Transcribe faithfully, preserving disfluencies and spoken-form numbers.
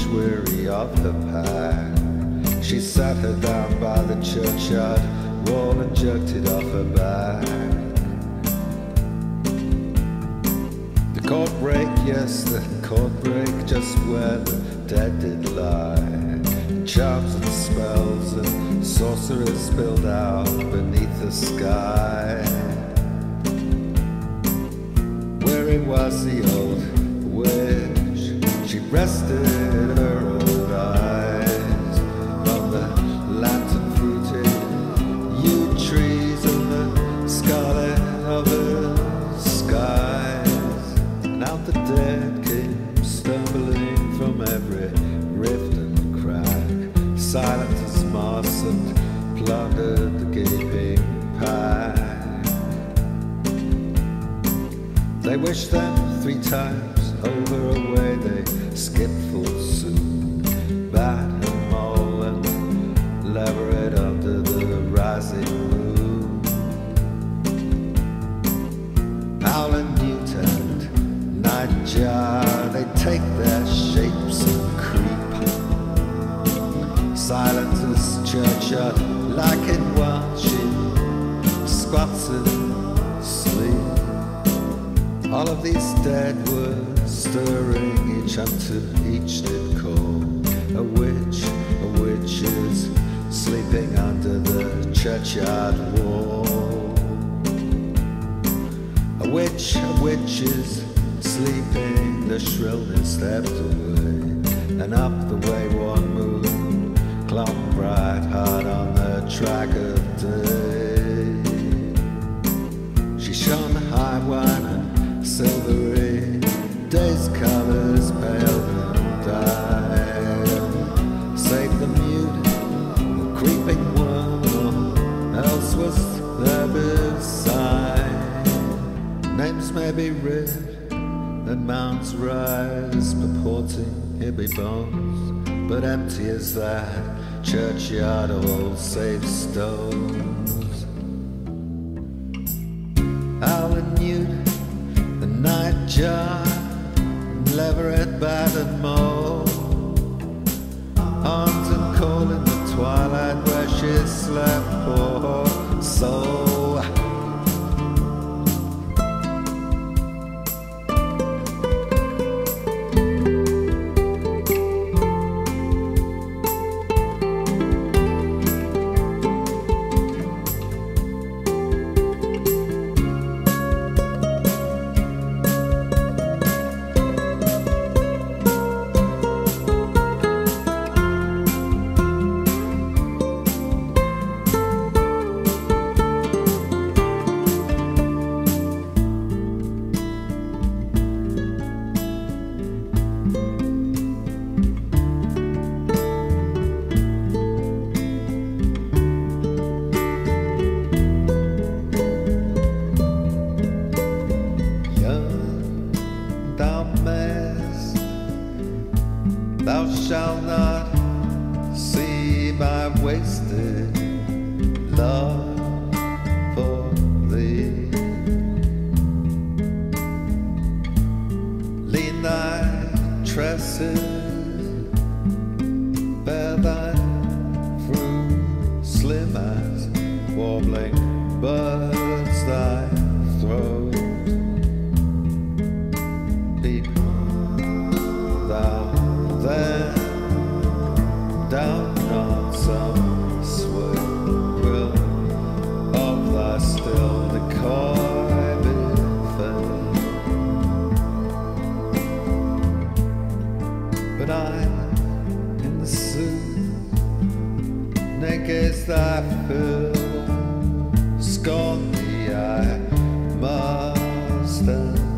weary of her pack. She sat her down by the churchyard wall and jerked it off her back. The cord break, yes, the cord break, just where the dead did lie. Charms and spells and sorceries spilled out beneath the sky. Where it was the old witch, she rested her old eyes on the lantern-fruited yew trees and the scarlet of her skies. And out the dead came stumbling from every rift and crack, silent as moss, and plundered the gaping pack. They wished them three times over away, they skipped full soon. Bat and Mole and Leveret under the rising moon. Owl and Newt and Nightjar, they take their shapes and creep. Silent as churchyard, lichen while she squats and sleeps. All of these dead were stirring, each unto each did call. A witch, a witch is sleeping under the churchyard wall. A witch, a witch is sleeping, the shrillness stepped away. And up the way one moon clomped bright hard on the track of day. She shone high wine and silvery, day's colors pale and died. Save the mute, the creeping worm, else was there beside. Names may be read and mounds rise, purporting hippie bones, but empty as that churchyard, all save stones. Owl and Newt, the Nightjar, Leveret, Bat and Mole, armed and cold in the twilight where she slept, poor soul. Thou shalt not see my wasted love for thee. Lean thy tresses, bear thy fruit, slim as warbling birds thy throat. Peep thou then, down on some swirl of thy still decoy befell. But I, in the suit, naked thy fill, scorn thee I must stand.